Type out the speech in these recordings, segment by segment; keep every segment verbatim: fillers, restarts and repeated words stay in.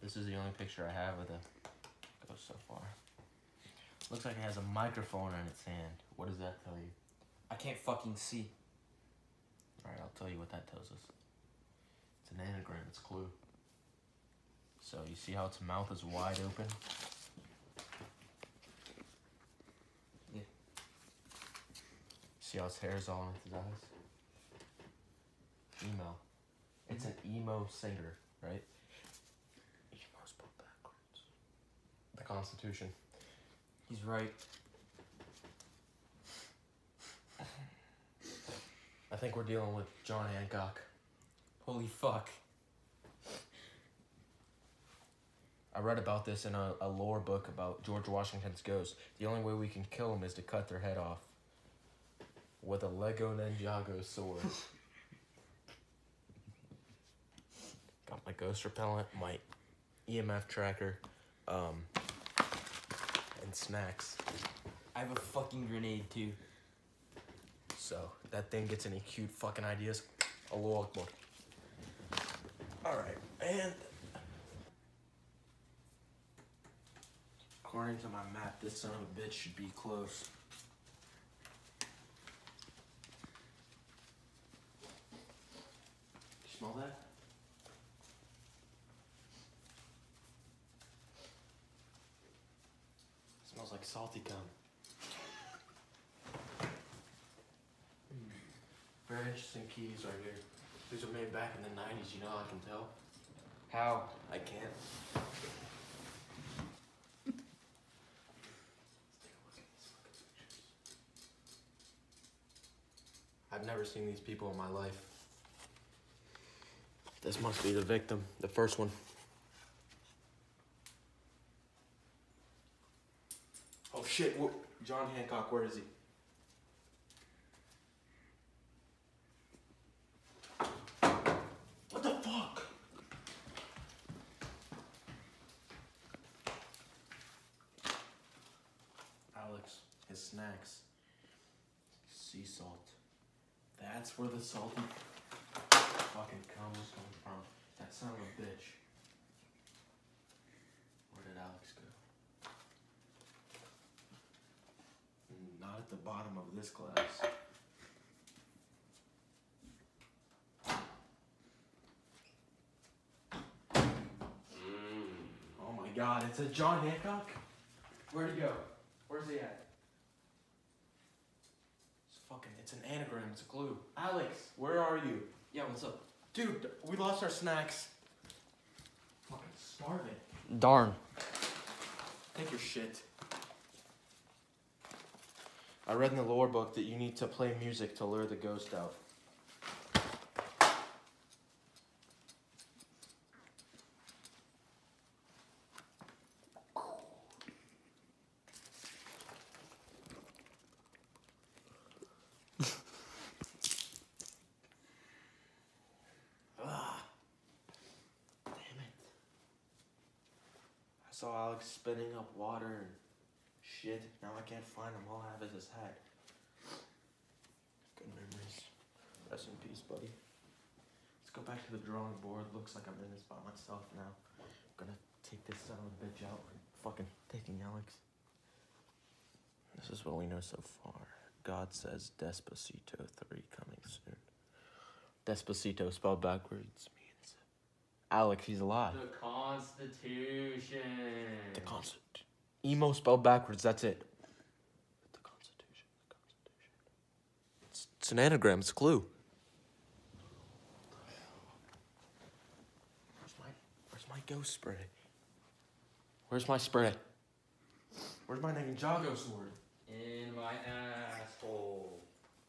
This is the only picture I have of the ghost so far. Looks like it has a microphone on its hand. What does that tell you? I can't fucking see. Alright, I'll tell you what that tells us. It's an anagram, it's a clue. So you see how its mouth is wide open? Yeah. See how its hair is all in its eyes? Emo. It's an emo singer, right? Emo spelled backwards. The Constitution. He's right. I think we're dealing with John Hancock. Holy fuck. I read about this in a, a lore book about George Washington's ghost. The only way we can kill him is to cut their head off with a Lego Ninjago sword. Got my ghost repellent, my E M F tracker, um, and snacks. I have a fucking grenade too. So, that thing gets any cute fucking ideas. Allahu Akbar. Alright, and according to my map, this son of a bitch should be close. You smell that? It smells like salty cum. Very interesting keys right here. These were made back in the nineties, you know, I can tell. How? I can't. I've never seen these people in my life. This must be the victim, the first one. Oh shit, wh- John Hancock, where is he? What the fuck? Alex, his snacks. Sea salt. That's where the salty fucking cum was coming from. That son of a bitch. Where did Alex go? Not at the bottom of this glass. Oh my god, it's a John Hancock? Where'd he go? Where's he at? It's fucking, it's an anagram, it's a clue. Alex, where are you? Yeah, what's up? Dude, we lost our snacks. Fucking starving. Darn. Take your shit. I read in the lore book that you need to play music to lure the ghost out. Ah. Damn it. I saw Alex spitting up water and shit. Now I can't find him. All I have is his hat. Good memories. Rest in peace, buddy. Let's go back to the drawing board. Looks like I'm in this by myself now. I'm gonna take this son of a bitch out. Fucking taking Alex. This is what we know so far. God says Despacito three coming soon. Despacito spelled backwards means Alex, he's alive. The Constitution. The Constitution. Emo spelled backwards, that's it. The Constitution, the Constitution. It's, it's an anagram, it's a clue. Where's my, where's my ghost spray? Where's my spray? Where's my Ninjago sword? In my asshole.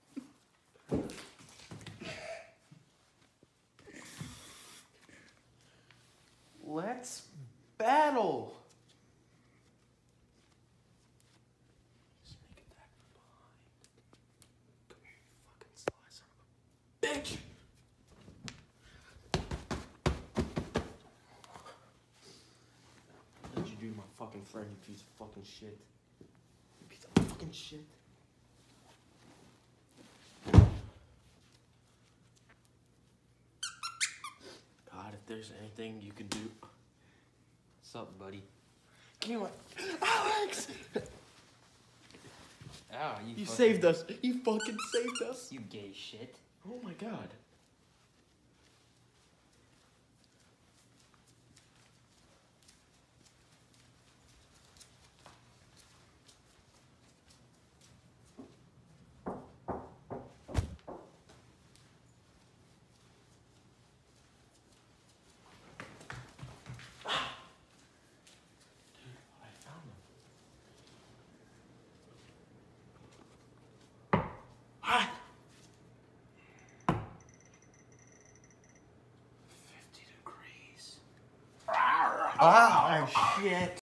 Let's battle. Sneak attack from behind. Come here, you fucking sly son of a bitch. What did you do to my fucking friend, you piece of fucking shit? You piece of fucking shit. God, if there's anything you can do. What's up, buddy? Give me my Alex! Oh, you. You fucking- saved us. You fucking saved us. You gay shit. Oh my god. fifty degrees. Ah, shit.